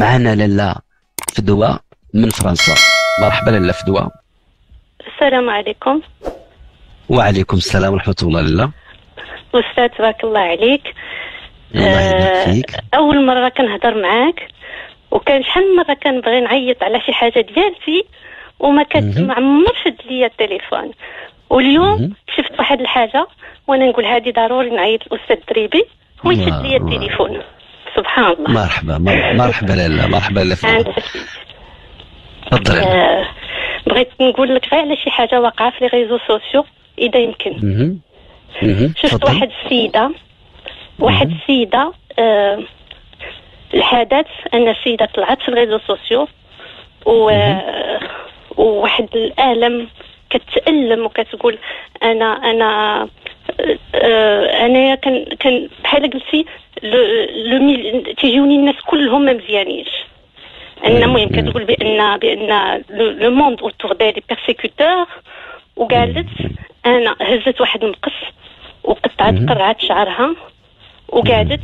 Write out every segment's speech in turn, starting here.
معنا لاله فدوى من فرنسا. مرحبا لاله فدوى. السلام عليكم. وعليكم السلام ورحمه الله. لاله أستاذ تبارك الله عليك. الله يبارك فيك. أول مرة كنهضر معاك، وكان شحال من مرة كنبغي نعيط على شي حاجة ديالتي وما ما عمر شد ليا التليفون، واليوم شفت واحد الحاجة وانا نقول هذه ضروري نعيط الأستاذ دريبي ويشد ليا التليفون. سبحان الله. مرحبا مرحبا لاله. مرحبا لاله. تفضل. بغيت نقول لك غير على شي حاجة واقعة في لي ريزو سوسيو إذا يمكن. شفت واحد السيدة الحدث أن السيدة طلعت في الريزو سوسيو وواحد الألم كتألم وكتقول أنا كان بحال قلتي تيجيوني الناس كلهم ما مزيانينش. المهم كتقول بأن لو موند اوتور ديالي بيرسيكوتور، وقالت أنا هزت واحد المقص قرعت شعرها وقالت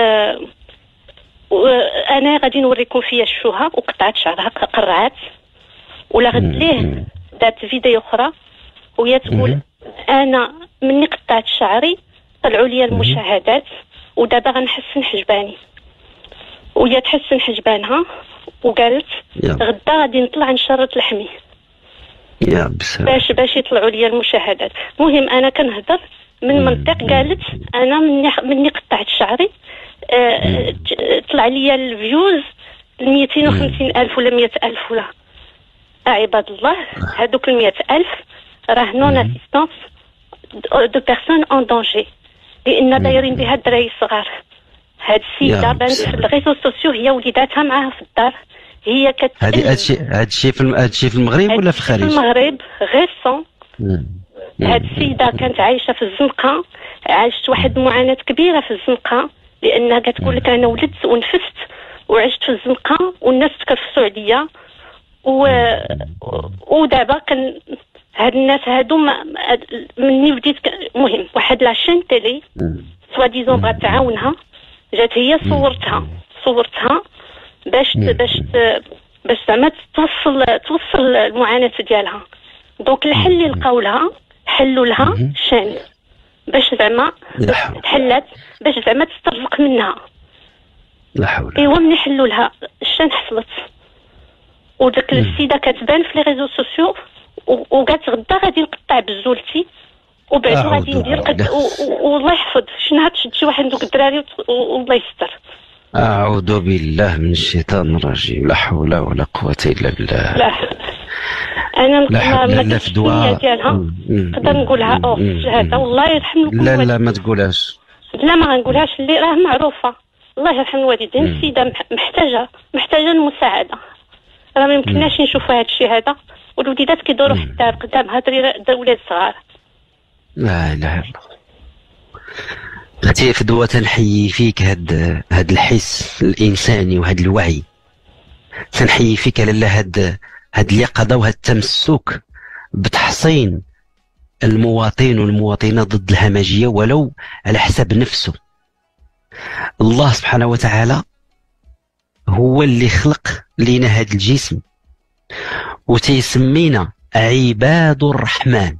انا غادي نوريكم فيا الشوهه، وقطعت شعرها قرعات. ولا غد ليه دارت فيديو اخرى وهي تقول انا مني قطعت شعري طلعوا لي المشاهدات ودابا غنحسن حجباني، وهي تحسن حجبانها وقالت غدا غادي نطلع نشرط لحمي يا ربي باش يطلعوا لي المشاهدات. المهم انا كنهضر من منطق قالت انا مني قطعت شعري طلع لي الفيوز 250,000 ولا 100,000 ولا عباد الله. هذوك 100,000 راه نون اسيستونس دو بيرسون اون دونجي، لان دايرين بها الدراري الصغار. هاد السيده بانت في الريزو سوسيو هي وليداتها معاها في الدار، هي هادشي في المغرب ولا في الخارج؟ في المغرب غيسون. هاد السيده كانت عايشه في الزنقه، عاشت واحد المعاناه كبيره في الزنقه، لانها كتقول لك انا ولدت ونفست وعشت في الزنقه والناس تكرفسوا عليا ودابا كان هاد الناس هادو مني بديت مهم واحد لاشين تيلي سوا ديزون بغات تعاونها، جات هي صورتها باش زعما توصل المعاناه ديالها. دونك الحل اللي لقاو لها حلوا لها شان باش زعما تحلات، باش زعما تسترزق منها. لا حول. ايوا ملي حلوا لها الشان حصلت، وداك السيده كتبان في لي ريزو سوسيو وقالت غدا غادي نقطع بزولتي وبعدو غادي ندير والله يحفظ شنو تشد شي واحد من دوك الدراري والله يستر. اعوذ بالله من الشيطان الرجيم. لا حول ولا قوه الا بالله. لا انا ما لا في دواء ديالها نقدر نقولها هذا والله يرحم الوالدين. لا ما تقولهاش. لا ما غنقولهاش، اللي راه معروفه. الله يرحم الوالدين. السيده محتاجه المساعده، راه ما يمكنناش نشوفوا هذا الشيء هذا، والوليدات كيدوروا في الدار قدامها دري ولاد صغار. لا اله الا الله. اختي فدوى تنحيي فيك هاد الحس الانساني وهاد الوعي، تنحيي فيك لاله هاد اليقظه وهاد التمسك بتحصين المواطن والمواطنه ضد الهمجيه ولو على حساب نفسه. الله سبحانه وتعالى هو اللي خلق لينا هاد الجسم وتيسمينا عباد الرحمن،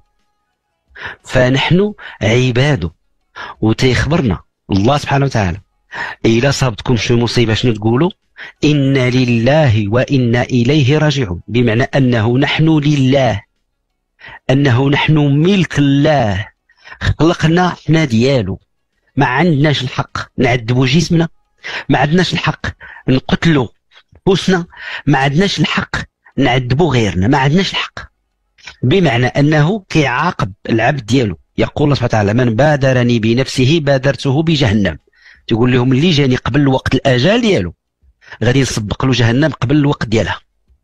فنحن عباده. وتيخبرنا الله سبحانه وتعالى إلا صابتكم شي مصيبة شنو تقولوا؟ إنا لله وإنا إليه راجعون، بمعنى أنه نحن لله، أنه نحن ملك الله، خلقنا حنا ديالو. ما عندناش الحق نعذبوا جسمنا، ما عندناش الحق نقتلوا نفوسنا، ما عندناش الحق نعذبوا غيرنا، ما عندناش الحق. بمعنى أنه كيعاقب العبد ديالو. يقول الله سبحانه وتعالى من بادرني بنفسه بادرته بجهنم. تقول لهم اللي جاني قبل الوقت الأجال ديالو غادي نسبق له جهنم قبل الوقت ديالها.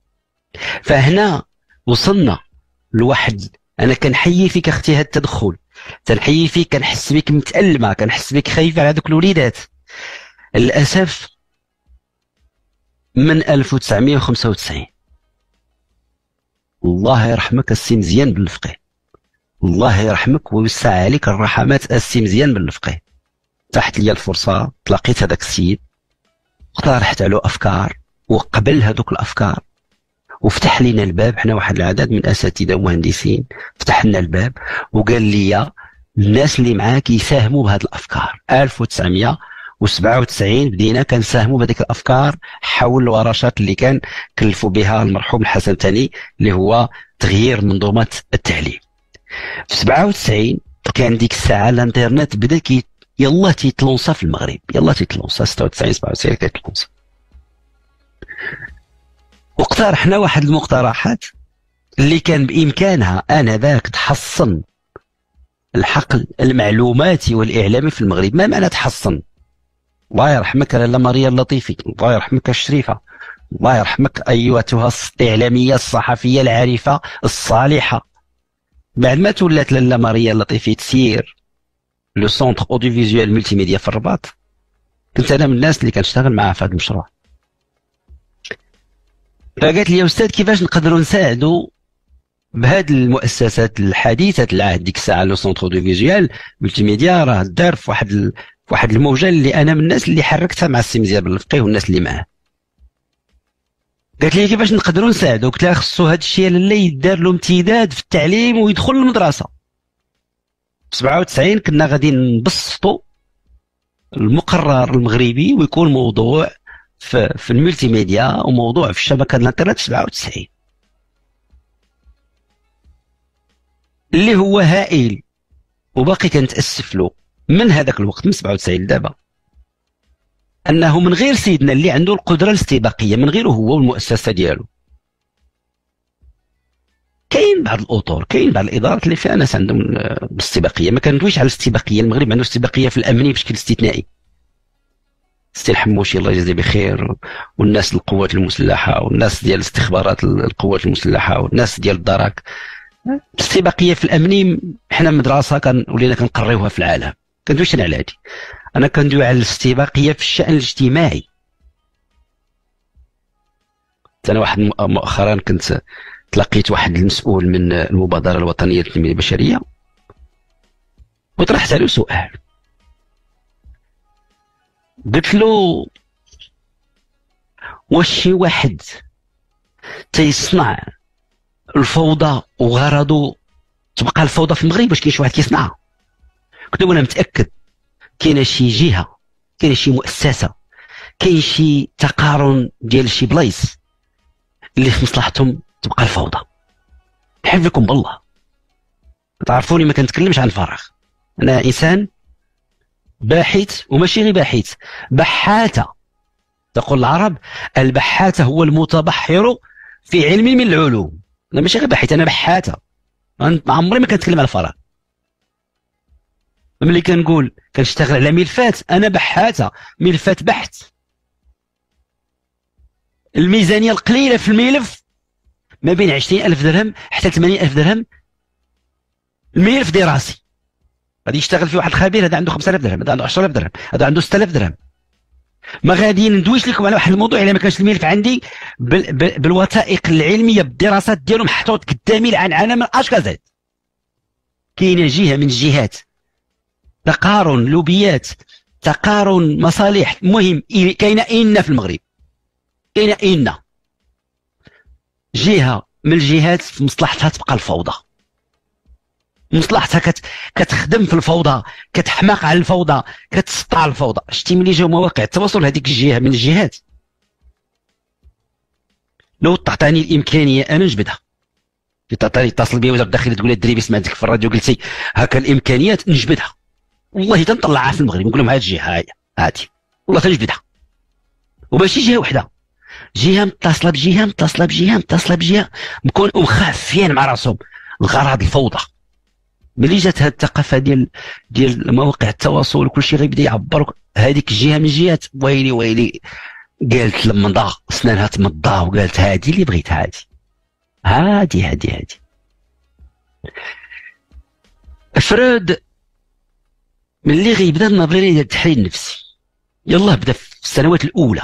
فهنا وصلنا لواحد، أنا كنحيي فيك أختي هذا التدخل، تنحيي فيك، كنحس بك متألمة، كنحس بك خايفة على هذوك الوليدات. للأسف من 1995 الله يرحمك السي مزيان بن الفقيه، الله يرحمك ويوسع عليك الرحمات السي مزيان بن الفقيه. تحت لي الفرصة، تلاقيت هذاك السيد، اقترحت له أفكار وقبل هذوك الافكار، وفتح لنا الباب. حنا واحد العدد من اساتذه ومهندسين فتح لنا الباب وقال لي الناس اللي معاك يساهموا بهذه الافكار. 1997 بدينا كنساهموا بهذيك الافكار حول الورشات اللي كان كلفوا بها المرحوم الحسن الثاني، اللي هو تغيير منظومه التعليم. في 97 كان ديك الساعه الانترنت بدا يلا تيتلونسا في المغرب، يلا تيتلونسا 96 97 كيتلونسا. واقترحنا واحد المقترحات اللي كان بامكانها انذاك تحصن الحقل المعلوماتي والاعلامي في المغرب. ما معنى تحصن؟ الله يرحمك لاله ماريا اللطيفي، الله يرحمك الشريفه، الله يرحمك ايتها الاعلاميه الصحفيه العارفه الصالحه. بعد ما تولات لاله ماريا اللطيفي تسير لو سونتر اوديو فيزيوال ملتي ميديا في الرباط، كنت انا من الناس اللي كنشتغل معها في هذا المشروع. فقالت لي يا استاذ كيفاش نقدروا نساعدوا بهاد المؤسسات الحديثه العهد. ديك الساعه لو سونتر اوديو فيزيوال ملتي ميديا راه دار في واحد الموجه اللي انا من الناس اللي حركتها مع السي مزيان بن الفقيه والناس اللي معاه. قالت لي كيفاش نقدروا نساعدوا؟ قلت لها خصو هذا الشيء اللي يدار له امتداد في التعليم ويدخل المدرسه. في 97 كنا غادي نبسطوا المقرر المغربي ويكون موضوع في الملتي ميديا وموضوع في الشبكه الانترنت. 97 اللي هو هائل وباقي كنتاسف له من هذاك الوقت من 97 لدابا، انه من غير سيدنا اللي عنده القدره الاستباقيه، من غيره هو والمؤسسه ديالو. كاين بعض الاطر، كاين بعض الادارات اللي فيها ناس عندهم الاستباقيه. ما كندويش على الاستباقيه، المغرب عنده استباقيه في الامني بشكل استثنائي. السي الحموشي الله يجزيه بخير، والناس القوات المسلحه، والناس ديال استخبارات القوات المسلحه، والناس ديال الدرك. الاستباقيه في الامني حنا مدرسه ولينا كنقريوها في العالم. كندويش انا على هادي، انا كندوي على الاستباقيه في الشان الاجتماعي. انا واحد مؤخرا كنت تلقيت واحد المسؤول من المبادره الوطنيه للتنميه البشريه وطرحت له سؤال، قلت له واش شي واحد تيصنع الفوضى وغرضه تبقى الفوضى في المغرب؟ واش كاين شي واحد كيصنعها؟ قلت له انا متاكد كاينه شي جهه، كاينه شي مؤسسه، كاين شي تقارن ديال شي بلايص اللي في مصلحتهم تبقى الفوضى. نحلف لكم بالله، تعرفوني ما كنتكلمش عن فراغ، انا انسان باحث وماشي غير باحث، بحاثه. تقول العرب البحاثه هو المتبحر في علم من العلوم. انا ماشي غير باحث، انا بحاثه. عمري ما كنتكلم على الفراغ. ملي كنقول كنشتغل على ملفات، انا بحاثه، ملفات بحث. الميزانيه القليله في الملف ما بين 20,000 درهم حتى 80,000 درهم. الملف دراسي غادي يشتغل فيه واحد الخبير، هذا عنده 5,000 درهم، هذا عنده 10,000 درهم، هذا عنده 6,000 درهم. ما غادي ندويش لكم على واحد الموضوع الا ما كانش الملف عندي بالوثائق العلميه بالدراسات ديالو محطوط قدامي العنعنه من اشكازات. كاينه جهه من الجهات، تقارن لوبيات، تقارن مصالح. المهم كاينه إن في المغرب، كاينه إن جهه من الجهات في مصلحتها تبقى الفوضى، مصلحتها كتخدم في الفوضى، كتحماق على الفوضى، كتسطع على الفوضى. شتي ملي جاو مواقع التواصل هذيك الجهه من الجهات، لو تعطاني الامكانيه انا نجبدها. يتصل بي وزاره الداخليه تقول لي الدريبي سمعتك في الراديو قلتي هكا الامكانيات، نجبدها والله. تنطلعها في المغرب نقول لهم هذه الجهه هادي والله تنجبدها. وماشي جهه وحده، جهه متصله بجهه متصله بجهه متصله بجهه، مكون مخافيين مع راسهم الغرض الفوضى. ملي جات هاد الثقافه ديال مواقع التواصل وكل شيء غيبدا يعبر هذيك الجهه من الجهات، ويلي ويلي قالت لمضه سنانها تمضى وقالت هادي اللي بغيتها، هادي. فرويد ملي غيبدا النظريه ديال التحليل النفسي، يلاه بدا في السنوات الاولى.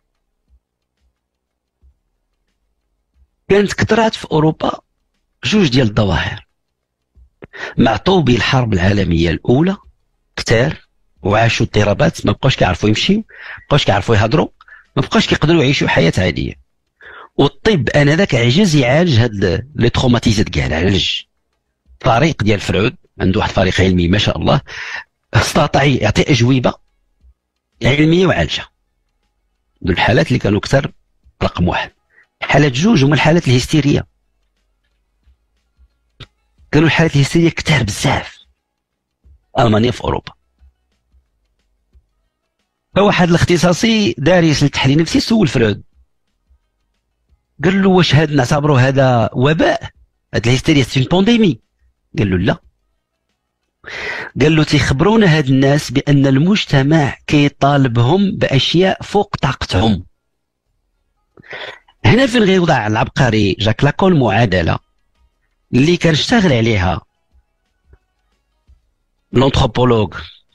كانت كثرات في اوروبا جوج ديال الظواهر. مع طوب الحرب العالميه الاولى كثار وعاشوا اضطرابات، ما بقاوش كيعرفوا يمشيو، ما بقاوش كيعرفوا يهضروا، ما بقاش كيقدروا يعيشوا حياه عاديه. والطب انذاك عجز يعالج هاد لي تروماتيزات كاع، عالج. فريق ديال فرعود عنده واحد الفريق علمي ما شاء الله، استطاع يعطي اجوبه علميه وعالجها. دول الحالات اللي كانوا كثر رقم واحد. حالات جوج هما الحالات الهستيريه، كانوا الحالات الهستيريه كثار بزاف المانيا في اوروبا. فواحد الاختصاصي دارس للتحليل النفسي سول فرعود، قال له واش هذا نعتبروا هذا وباء، هاد الهستيريا سي بانديمي؟ قال له لا. قال له تيخبرونا هاد الناس بان المجتمع كيطالبهم باشياء فوق طاقتهم. هنا فين غيوضع العبقري جاك لاكون معادله اللي كان اشتغل عليها الانثروبولوج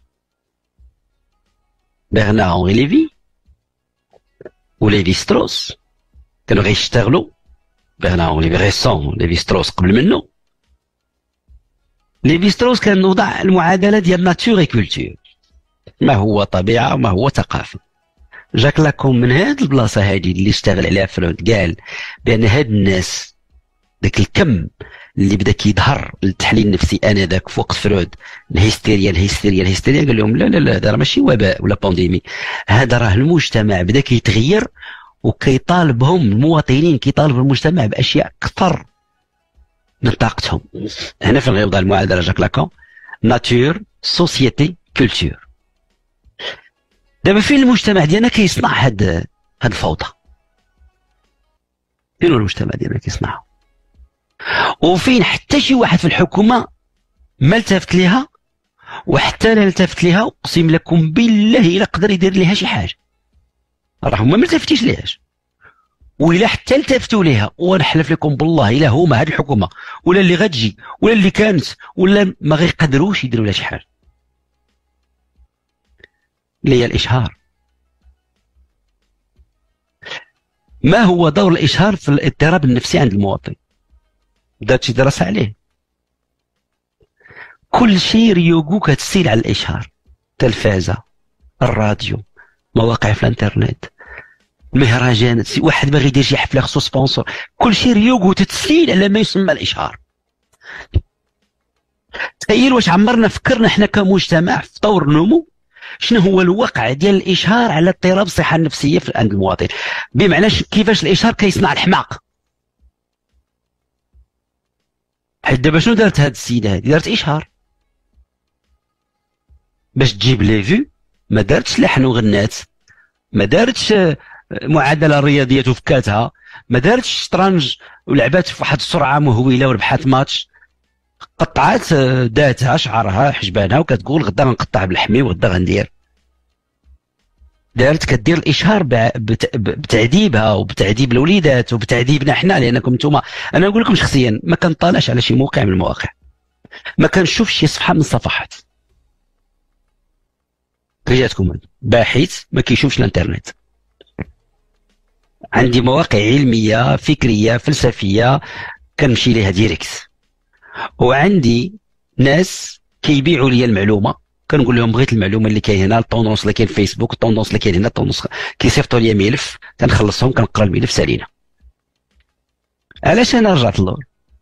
برنار هنري ليفي وليفي ستروس. كانوا غيشتغلوا برنار هنري ليفي ريسون، ليفي ستروس قبل منه. ليفي ستروس كان وضع المعادله ديال ناتور اي كولتور، ما هو طبيعه وما هو ثقافه. جاك لاكون من هاد البلاصه هادي اللي اشتغل عليها فرعود قال بان هاد الناس داك الكم اللي بدا كيظهر للتحليل النفسي انذاك في وقت فرعود، الهستيريا قال لهم لا لا لا، هذا راه ماشي وباء ولا بانديمي، هذا راه المجتمع بدا كيتغير وكيطالبهم المواطنين، كيطالب المجتمع باشياء اكثر من طاقتهم. هنا فين غيوضع المعادله جاك لاكون، ناتور سوسيتي كولتور. دابا فين المجتمع ديالنا كيصنع هاد الفوضى؟ فين المجتمع ديالنا كيصنعها؟ وفين حتى شي واحد في الحكومه ما التفت ليها، وحتى لا التفت ليها اقسم لكم بالله الا قدر يدير ليها شي حاجه، راه هما ما التفتيش ليهاش. وإلا حتى التفتوا ليها ونحلف لكم بالله الا هما هاد الحكومه ولا اللي غتجي ولا اللي كانت ولا ما غيقدروش يديروا لها شي حاجه. اللي هي الاشهار. ما هو دور الاشهار في الاضطراب النفسي عند المواطن؟ دارت شي دراسه عليه. كل شيء ريوغو كتسيل على الاشهار، التلفازه، الراديو، مواقع في الانترنت، المهرجانات، واحد باغي يدير شي حفله خصو سبونسور، كل شيء ريوغو تتسيل على ما يسمى الاشهار. تخيل واش عمرنا فكرنا حنا كمجتمع في طور النمو شنو هو الوقع ديال الاشهار على اضطراب الصحه النفسيه عند المواطن، بمعنى كيفاش الاشهار كيصنع الحماق. حيت دابا شنو دارت هاد السيده هادي؟ دارت اشهار باش تجيب لي فيو، ما دارتش لحن وغنات، ما دارتش معادله رياضيه وفكاتها، ما دارتش شطرنج ولعبات في واحد السرعه مهوله وربحات ماتش، قطعات داتها شعرها حجبانها وكتقول غدا غنقطع بالحمي وغدا غندير. دارت كدير الاشهار بتعذيبها وبتعذيب الوليدات وبتعذيبنا حنا، لانكم نتوما انا نقول لكم شخصيا ما كنطالعش على شي موقع من المواقع، ما كنشوفش شي صفحه من الصفحات. رجعتكم باحث ما كيشوفش الانترنت. عندي مواقع علميه فكريه فلسفيه كنمشي ليها ديريكت، وعندي ناس كيبيعوا لي المعلومه كنقول لهم بغيت المعلومه اللي كاين هنا، الطوندونس اللي كاين في فيسبوك، الطوندونس اللي كاين هنا، الطوندونس كيصيفطوا لي ملف كنخلصهم كنقرا الملف سالينا. علاش انا رجعت اللور؟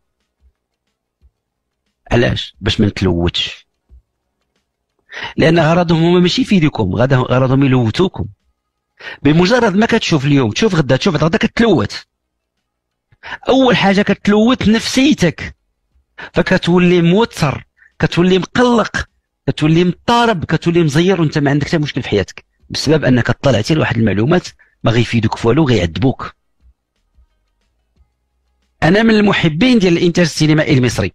علاش؟ باش ما نتلوتش، لان غرضهم هما ماشي يفيدوكم، غرضهم يلوتوكم. بمجرد ما كتشوف اليوم تشوف غدا تشوف غدا كتلوت. اول حاجه كتلوت نفسيتك، فكتولي موتر، كتولي مقلق، كتولي مضطرب، كتولي مزير وانت ما عندك حتى مشكل في حياتك، بسبب انك طلعتي لواحد المعلومات ما غيفيدوك في والو، غيعذبوك. انا من المحبين ديال الانتاج السينمائي المصري.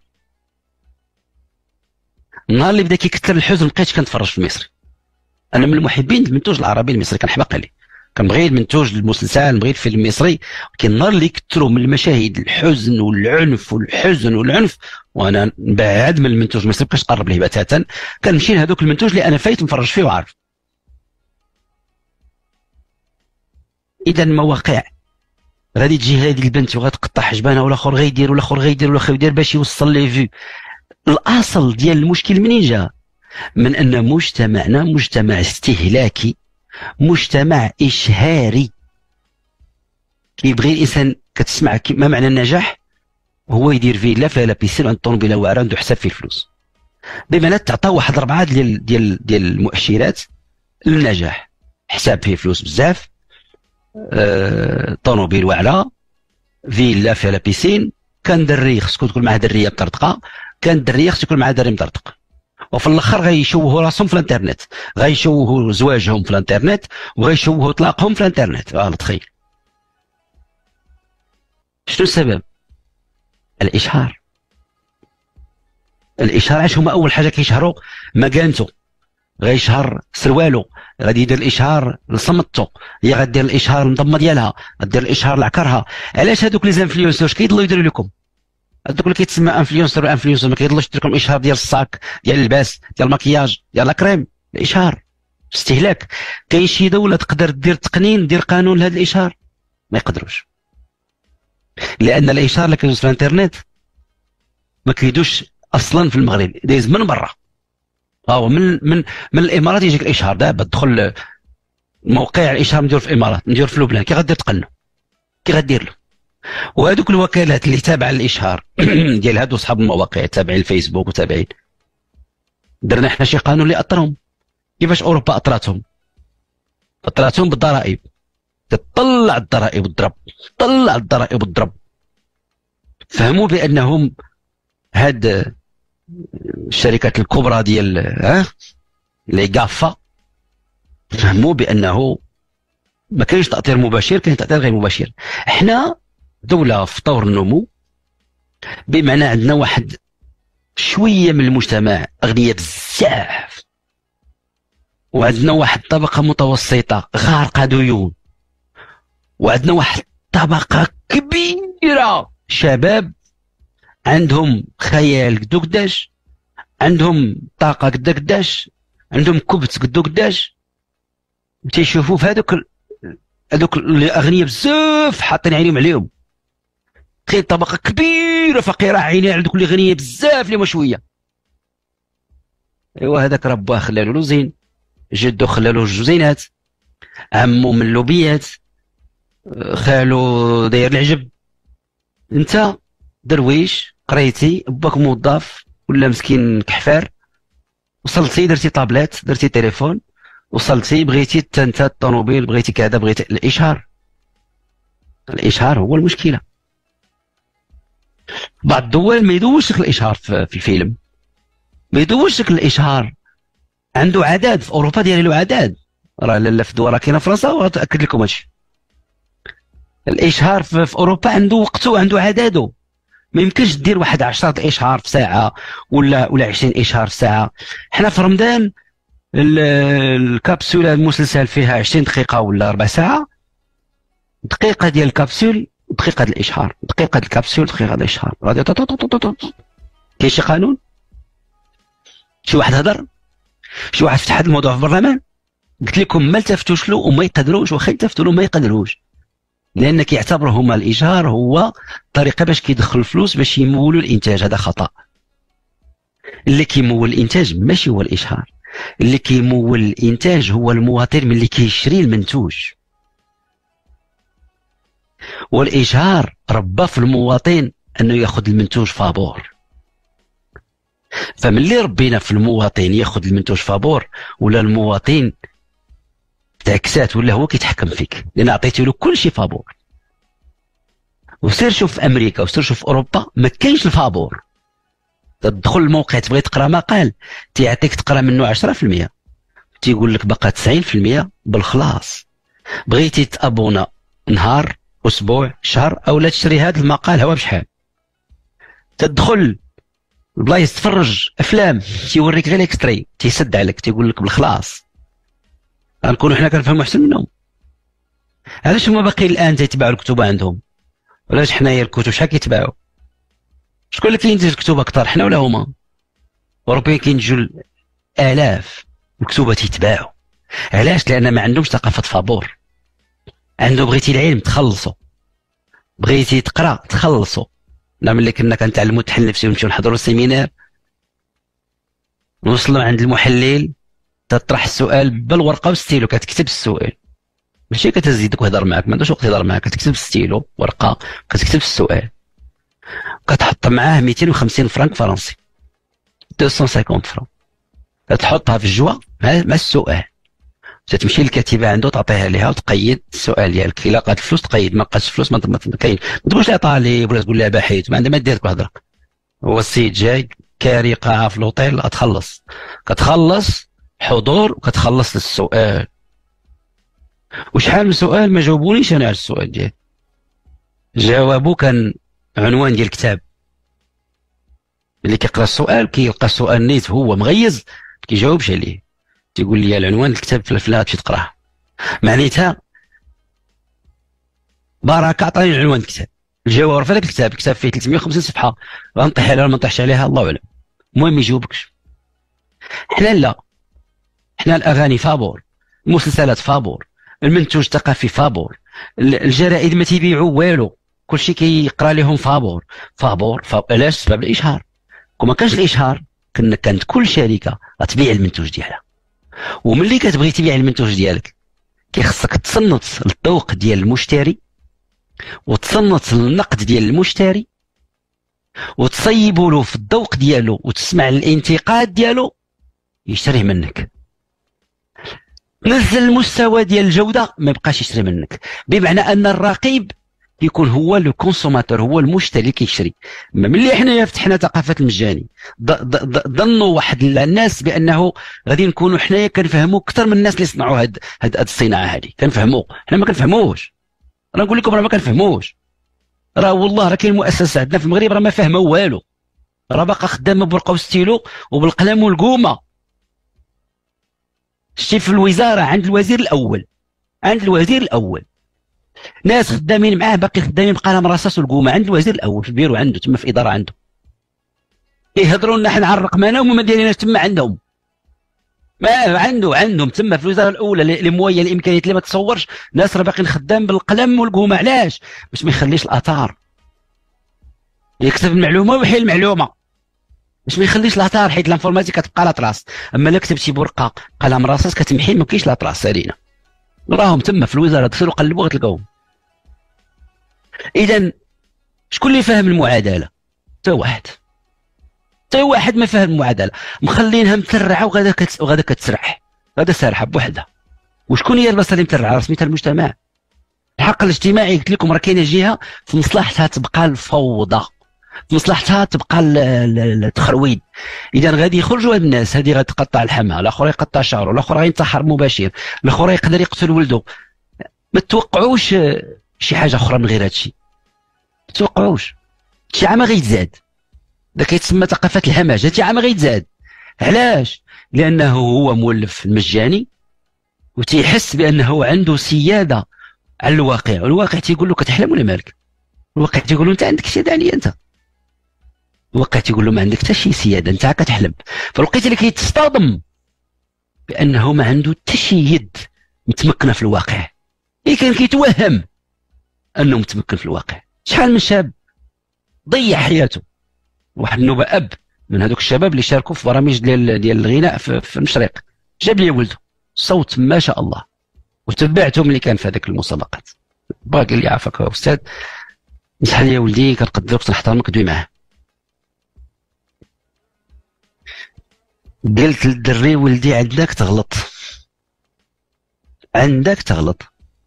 النهار اللي بدا كيكثر الحزن مابقيتش كنتفرج في المصري. انا من المحبين المنتوج العربي المصري، كنحبق عليه، كنبغي المنتوج المسلسل، نبغي الفيلم المصري، ولكن النهار اللي كثروا من المشاهد الحزن والعنف وانا نبعد من المنتوج المصري، مابقاش نقرب ليه بتاتا، كنمشي لهذوك المنتوج اللي انا فايت نفرج فيه وعارف. اذا المواقع غادي تجي هذه البنت وغتقطع حجبانها، والاخر غيدير والاخر غيدير والاخر يدير باش يوصل لي فيو. الاصل ديال المشكل منين جا؟ من ان مجتمعنا مجتمع استهلاكي مجتمع إشهاري كيبغي الإنسان. كتسمع ما معنى النجاح؟ هو يدير فيلا فيها بيسين عنده طوموبيله واعره عنده حساب فيه الفلوس، بمعنى تعطى واحد 4 ديال المؤشرات للنجاح: حساب فيه فلوس بزاف، طوموبيل واعره، فيلا فيها بيسين، كان دري خصك تكون معاه دريه مطرطقه، كان دريه خصك يكون معاه دري مطرطق، وفي الاخر غيشوهوا راسهم في الانترنت، غيشوهوا زواجهم في الانترنت، وغيشوهوا طلاقهم في الانترنت. تخيل شنو السبب؟ الاشهار. الاشهار علاش هما اول حاجه كيشهروا مكانته، غيشهر سروالو، غادي يدير الاشهار لصمتو، هي غدير الاشهار المضمه ديالها، غدير الاشهار لعكرها. علاش هذوك لي زانفلونسورز كيضلوا يديروا لكم؟ هذوك اللي كيتسمى انفلونسر ما كيضلوش يدير لكم اشهار ديال الصاك، ديال اللباس، ديال المكياج، ديال لاكريم. الاشهار استهلاك. كاين شي دوله تقدر دير تقنين، دير قانون لهذا الاشهار؟ ما يقدروش، لان الاشهار اللي كيدوز في الانترنت ما كيدوش اصلا في المغرب، دايز من برا. من الامارات يجيك الاشهار دابا تدخل موقع الاشهار ندير في الامارات، ندير في لبنان، كي غدير تقنو، كي غدير له. وهذوك الوكالات اللي تابعه للاشهار ديال هادو صحاب المواقع تابعين الفيسبوك وتابعين، درنا حنا شي قانون اللي اطرهم. كيفاش اوروبا اطراتهم؟ اطراتهم بالضرائب، تطلع الضرائب والضرب، طلع الضرائب والضرب. فهموا بانهم هاد الشركات الكبرى ديال اللي غافا، فهموا بانه ما كاينش تاثير مباشر، كاين تاثير غير مباشر. احنا دوله في طور النمو، بمعنى عندنا واحد شويه من المجتمع اغنياء بزاف، وعندنا واحد طبقه متوسطه غارقه ديون، وعندنا واحد طبقه كبيره شباب عندهم خيال قدو قداش، عندهم طاقه قدا قداش، عندهم كبت قدو قداش، تيشوفوا في هذوك اللي اغنياء بزاف حاطين عينيهم عليهم. تخيل طبقه كبيره فقيره عينيها على دوك اللي غنيين بزاف اللي ما شويه. ايوا هذاك رباه خلالو له زين، جدو خلالو جوزينات، عمو من اللوبيات، خالو داير العجب. انت درويش قريتي، باك موظف ولا مسكين كحفار، وصلتي درتي طابلات، درتي تليفون، وصلتي بغيتي انت الطوموبيل، بغيتي كذا، بغيتي الاشهار. الاشهار هو المشكله. بعض الدول ما يدوش لك الاشهار في الفيلم، ما يدوش لك الاشهار. عنده عداد في اوروبا داير له عداد، راه لا في دول، راه كاينه فرنسا وتاكد لكم هادشي. الاشهار في اوروبا عنده وقته، عنده عداده. ما يمكنش دير واحد 10 اشهار في ساعه ولا 20 اشهار في ساعه. حنا في رمضان الكابسوله المسلسل فيها 20 دقيقه ولا 4 ساعه، دقيقه ديال الكابسول، دقيقه ديال الاشهار، دقيقه ديال الكابسول، دقيقه ديال الاشهار. غادي كاين شي قانون؟ شي واحد هضر؟ شي واحد فتح هذا الموضوع في البرلمان؟ قلت لكم ما التفتوش له وما يقدروش، واخا يلتفتوا له ما يقدروش، لان كيعتبروا هما الاشهار هو طريقه باش كيدخلوا الفلوس باش يمولوا الانتاج. هذا خطا. اللي كيمول الانتاج ماشي هو الاشهار، اللي كيمول الانتاج هو المواطن ملي كيشري المنتوج. والاشهار ربى في المواطن انه ياخذ المنتوج فابور. فملي ربينا في المواطن ياخذ المنتوج فابور، ولا المواطن تعكسات، ولا هو كيتحكم فيك لان عطيتي له كل شيء فابور. وسير شوف في امريكا وسير شوف في اوروبا ما كاينش الفابور. تدخل الموقع تبغي تقرا مقال تيعطيك تقرا منه 10%، تيقول لك بقى 90% بالخلاص. بغيتي تابونا نهار، اسبوع، شهر، او لا تشري هذا المقال هو بشحال. تدخل البلايص تفرج افلام تيوريك غير الاكستري، تيسد عليك تيقول لك بالخلاص. غنكونوا حنا كنفهموا احسن منهم. علاش هما باقيين الان تيتباعوا الكتب عندهم؟ علاش حنايا الكتب شحال كيتباعوا؟ شكون اللي كينتج الكتب اكثر، حنا ولا هما؟ الاوروبيين كينتجوا الاف الكتب تيتباعوا. علاش؟ لان ما عندهمش ثقافه فابور. عندهم بغيتي العلم تخلصوا، بغيتي تقرا تخلصوا. لا ملي كنا كنتعلموا التحليل النفسي ونمشيو نحضروا السيمينار، نوصلوا عند المحلل تطرح السؤال بالورقه والستيلو، كتكتب السؤال، ماشي كتزيدك ويهضر معاك، ما عندوش وقت يهضر معاك، كتكتب الستيلو ورقه، كتكتب السؤال، كتحط معاه 250 فرنك فرنسي 250 فرنك، كتحطها في الجوا مع السؤال، تتمشي للكاتبه عنده تعطيها ليها وتقيد السؤال ديالك، الا لقات الفلوس تقيد، ما لقاتش الفلوس ما كاين، ما تقولش لها طالب ولا تقول لها بحث، ما عندها ما دير بهضرك. هو السيد جاي كاري قاعه في لوطيل، غتخلص، كتخلص حضور وكتخلص للسؤال. وشحال من سؤال ما جاوبونيش انا على السؤال ديالي، جوابه كان عنوان ديال الكتاب، اللي كيقرا السؤال كيلقى السؤال نيت هو مغيز ما كيجاوبش عليه، تيقول لي العنوان الكتاب فلان تمشي تقراه، معناتها بركه عطاني عنوان الكتاب، الجواب في هذاك الكتاب، الكتاب فيه 350 صفحه، غنطيح عليها ولا ما نطيحش عليها الله اعلم، المهم يجاوبكش. حنا لا، حنا الاغاني فابور، المسلسلات فابور، المنتوج الثقافي فابور، الجرائد ما تيبيعوا والو، كلشي كيقرا لهم فابور فابور علاش؟ سبب الاشهار. كون ما كانش الاشهار كانت كل شركه غتبيع المنتوج ديالها، وملي كتبغي تبيع المنتوج ديالك كيخصك تصنت الذوق ديال المشتري، وتصنت النقد ديال المشتري، وتصيبوا له في الذوق ديالو وتسمع الانتقاد ديالو يشتري منك. نزل المستوى ديال الجوده ما يبقاش يشتري منك، بمعنى ان الرقيب يكون هو لو كونسوماتور، هو المشتري اللي كيشري. ملي حنايا فتحنا ثقافه المجاني ظنوا واحد الناس بانه غادي نكونوا حنايا كنفهموا اكثر من الناس اللي صنعوا هاد الصناعه هذه، كنفهموا حنا ما كنفهموش، راه نقول لكم راه ما كنفهموش، راه والله راه كاين مؤسسه عندنا في المغرب راه ما فاهمه والو، راه باقا خدامه بورقه وستيلو وبالقلم والقومه. شتي في الوزاره عند الوزير الاول، عند الوزير الاول ناس خدامين معاه باقي خدامين بقلم رصاص والقومه، عند الوزير الاول في البيرو عنده تما في الاداره عنده، يهضروا لنا حنا على الرقمنه وما دايريناش تما عندهم، ما عندهم تما في الوزاره الاولى اللي مويه الامكانيات اللي ما تصورش، ناس راه باقيين خدام بالقلم والقومه. علاش؟ باش ما يخليش الاثار، يكتب المعلومه ويحيل المعلومه، باش ما يخليش الاثار، حيت الانفورماتيك كتبقى لا طراس، اما الا كتبتي بورقه قلم رصاص كتمحي ما كاينش لا طراس سالينا، راهم تما في الوزاره دخلوا قلبوا غتلقاوهم. اذا شكون اللي فاهم المعادله؟ حتى واحد، حتى واحد ما فاهم المعادله، مخلينها مترعه وغادا كتسرح، غادا سارحه بوحدها. وشكون هي البلاصه اللي مترعه؟ سميتها المجتمع. الحق الاجتماعي قلت لكم راه كاينه جهه في مصلحتها تبقى الفوضى، في مصلحتها تبقى التخرويض. اذا غادي يخرجوا هاد الناس، هذه غتقطع الحمى، الاخر يقطع شعره، الاخر غينتحر مباشر، الاخر يقدر يقتل ولده. ما تتوقعوش شي حاجه اخرى من غير هادشي، ما تتوقعوش. شي عام غيتزاد، دا كيتسمى ثقافه الهمج، هادشي عام غيتزاد. علاش؟ لانه هو مولف المجاني وتيحس بانه عنده سياده على الواقع، والواقع تيقول له كتحلم ولا مالك؟ الواقع تيقول له انت عندك سياده عليا انت، الواقع تيقول له ما عندك حتى شي سياده، انت كتحلم. فالوقيته اللي كيتصطدم بانه ما عنده حتى شي يد متمكنه في الواقع، كان كيتوهم انه متمكن في الواقع. شحال من شاب ضيع حياته، واحد النوبه اب من هذوك الشباب اللي شاركوا في برامج ديال الغناء في المشرق، جاب لي ولده صوت ما شاء الله، وتبعته ملي كان في هذيك المسابقات، باقي لي عافاك يا استاذ، نصح لي يا ولدي كنقدرك تنحترمك دوي معاه. قلت للدري ولدي عندك تغلط، عندك تغلط،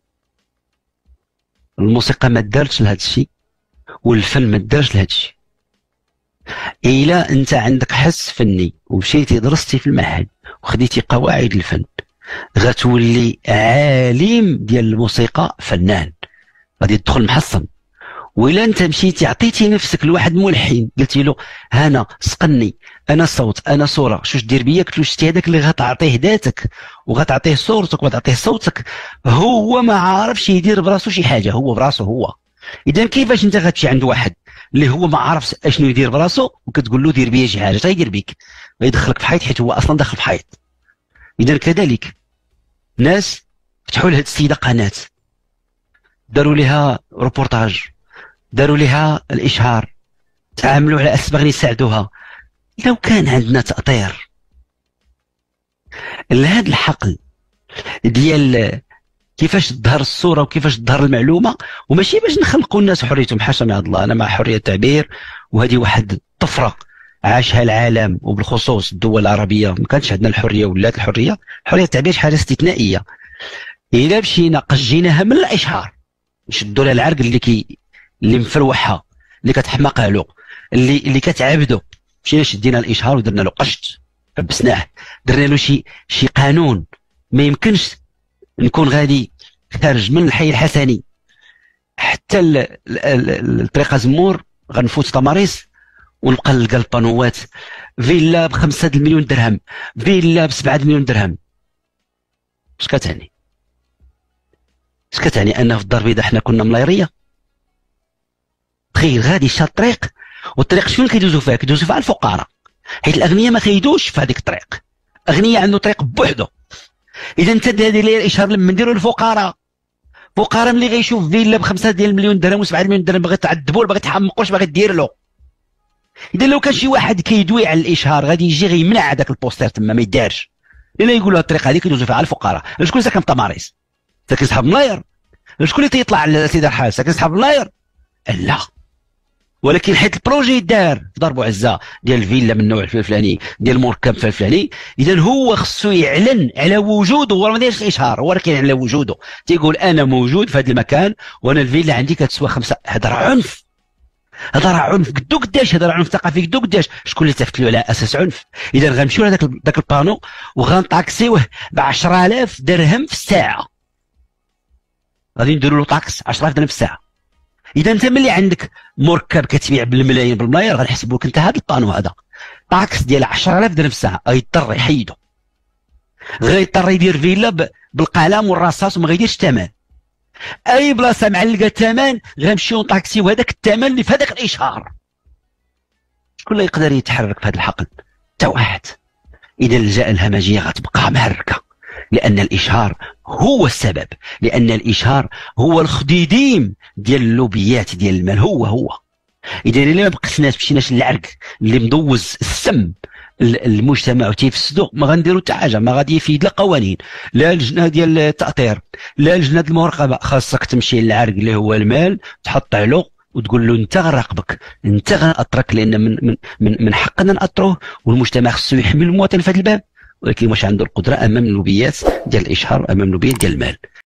الموسيقى ما دارتش لهذا الشيء والفن ما دارش لهذا الشيء. الا انت عندك حس فني ومشيتي درستي في المعهد وخديتي قواعد الفن، غتولي عالم ديال الموسيقى، فنان غادي تدخل محصن. وإلا انت مشيتي عطيتي نفسك لواحد ملحن قلتي له انا سقني، انا صوت، انا صوره، شوش دير بيا، قلت له شتي هذاك اللي غتعطيه ذاتك وغتعطيه صورتك وغتعطيه صوتك، هو ما عارفش يدير براسو شي حاجه، هو براسو هو. اذا كيفاش انت غتمشي عند واحد اللي هو ما عارفش اشنو يدير براسو وكتقول له دير بيا شي حاجه؟ غيدير بيك، غيدخلك في حيط حيت هو اصلا داخل في حيط. اذا كذلك ناس فتحوا لهاد السيده قناه، داروا لها روبورتاج، داروا لها الاشهار، تعاملوا على اساس باغيين يساعدوها. لو كان عندنا تاطير، لهذا الحقل ديال كيفاش تظهر الصوره وكيفاش تظهر المعلومه، وماشي باش نخلقوا الناس حريتهم، حاشا من الله، انا مع حريه التعبير، وهذه واحد الطفره عاشها العالم وبالخصوص الدول العربيه. ما كانش عندنا الحريه ولات الحريه. حريه التعبير حاجه استثنائيه. الا مشينا قجيناها من الاشهار، نشدوا لها العرق اللي مفلوحها، اللي كتحماق له، اللي كتعبدو، مشينا شدينا الاشهار ودرنا له قشط، حبسناه، درنا له شي قانون. ما يمكنش نكون غادي خارج من الحي الحسني حتى الطريقه زمور غنفوت طماريس ونبقى نلقى البانوات فيلا ب5 مليون درهم، فيلا ب7 مليون درهم. اش كتعني؟ اش كتعني ان في الدار البيضاء حنا كنا ملايريه؟ تخيل غادي شاد الطريق، والطريق شكون كيدوزو فيها؟ كيدوزو فيها الفقراء، حيت الاغنياء ما كيدوش في هذيك الطريق. اغنياء عنده طريق بوحدو. اذا انت داير لي الاشهار لما نديرو للفقراء، فقراء ملي غيشوف فيلا ب5 مليون درهم و7 مليون درهم باغي تعذبو، باغي تحمقو، واش باغي دير له؟ اذا لو كان شي واحد كيدوي على الاشهار غادي يجي غيمنع هذاك البوستر تما ما يدارش، الا يقولوا الطريق هذه كيدوزو فيها الفقراء. شكون ساكن في طماريس؟ ساكن صحاب ملاير؟ شكون اللي تيطلع على سيدي الحاج؟ ساكن صحاب ملاير؟ لا. ولكن حيت البروجي دار في دار بوعزه ديال الفيلا من النوع الفلاني، ديال المركب الفلاني، اذا هو خصو يعلن على وجوده. هو ما دايرش الاشهار، هو راه كيعلن على وجوده، تيقول انا موجود في هذا المكان وانا الفيلا عندي كتسوى 5. هذا راه عنف، هذا راه عنف قدو قداش، هذا راه عنف ثقافي قدو قداش. شكون اللي تفتلو على اساس عنف؟ اذا غنمشيو لذاك البانو وغنطاكسيوه ب 10,000 درهم في الساعه، غادي نديروا له طاكس 10,000 درهم في الساعه. اذا انت ملي عندك مركب كتبيع بالملايين بالملايير غنحسبوا لك انت هذا البانو هذا طاكس ديال 10,000 درهم في الساعه، غيضطر يحيدو، غيضطر يدير فيلا بالقلم والرصاص وما غيديرش الثمن. اي بلاصه معلقه الثمن غنمشيو نطاكسيو هذاك الثمن اللي في هذاك الاشهار. شكون اللي يقدر يتحرك في هذا الحقل؟ حتى واحد. اذا الجاء الهمجيه غتبقى محركه، لان الاشهار هو السبب، لان الاشهار هو الخديديم ديال اللوبيات ديال المال. هو اذا الا ما بقيناش مشيناش للعرق اللي مدوز السم المجتمع وتيفسدو، ما غنديروا حتى حاجه، ما غادي يفيد لا قوانين، لا لجنه ديال التاطير، لا لجنه المراقبه. خاصك تمشي للعرق اللي هو المال، تحط عليه وتقول له انت غنراقبك، انت غنأطرك، لان من حقنا نأطروه، والمجتمع خصو يحمي المواطن في هذا الباب. ولكن واش عنده القدره امام اللوبيات ديال الاشهار، امام اللوبيات ديال المال.